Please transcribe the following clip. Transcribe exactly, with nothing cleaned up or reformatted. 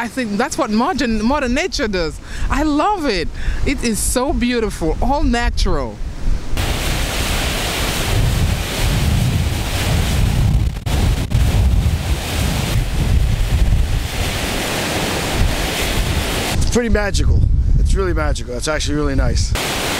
I think that's what modern, modern nature does. I love it. It is so beautiful, all natural. It's pretty magical. It's really magical. It's actually really nice.